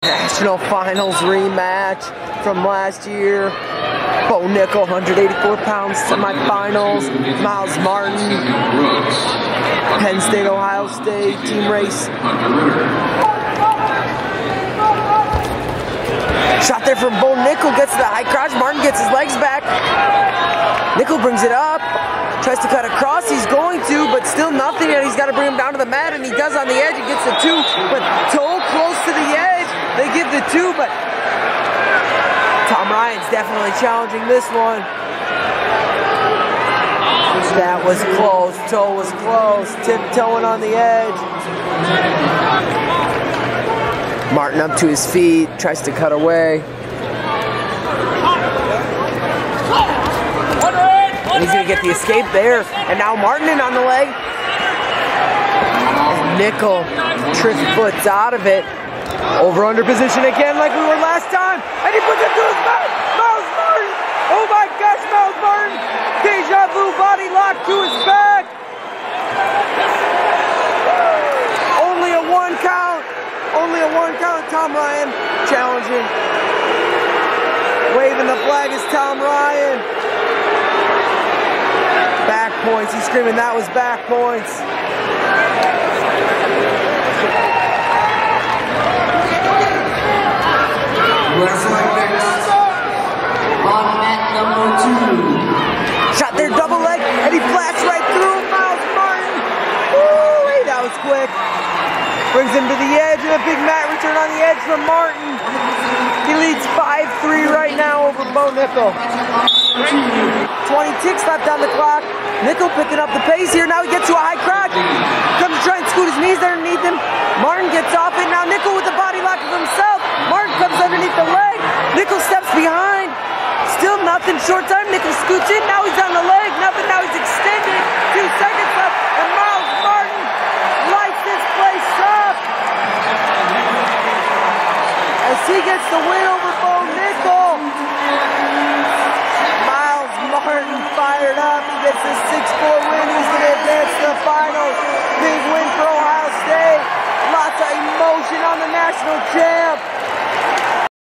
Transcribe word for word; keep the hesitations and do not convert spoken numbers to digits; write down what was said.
National Finals rematch from last year. Bo Nickel, one hundred eighty-four pounds, semifinals. Miles Martin, Penn State, Ohio State, team race. Shot there from Bo Nickel, gets to the high crotch. Martin gets his legs back. Nickel brings it up, tries to cut across. He's going to, but still nothing, and he's got to bring him down to the mat, and he does on the edge. He gets the two, but toe close to the edge. They give the two, but Tom Ryan's definitely challenging this one. That was close. Toe was close. Tiptoeing on the edge. Martin up to his feet. Tries to cut away. And he's going to get the escape there. And now Martin in on the leg. And Nickel trips foots out of it. Over under position again like we were last time. And he puts it to his back. Miles Martin. Oh my gosh, Miles Martin. Deja vu body lock to his back. Only a one count. Only a one count. Tom Ryan challenging. Waving the flag is Tom Ryan. Back points. He's screaming that was back points. On mat number two. Shot there, double leg, and he flashed right through Miles Martin. Woo, that was quick. Brings him to the edge, and a big mat return on the edge from Martin. He leads five three right now over Bo Nickel. twenty ticks left on the clock. Nickel picking up the pace here. Now he gets to a high crotch. Comes to try and scoot his knees there underneath him. Martin gets off it. Now Nickel with the body lock of himself. Martin comes underneath the leg. Nickel steps behind. Still nothing. Short time. Nickel scoots in. Now he's on the leg. Nothing. Now he's extending. Two seconds left. And Miles Martin lights this place up. As he gets the win over Bo Nickel. Miles Martin fired up. He gets the six four win. He's going to advance to the finals. Big win for Ohio State. Lots of emotion on the national champ.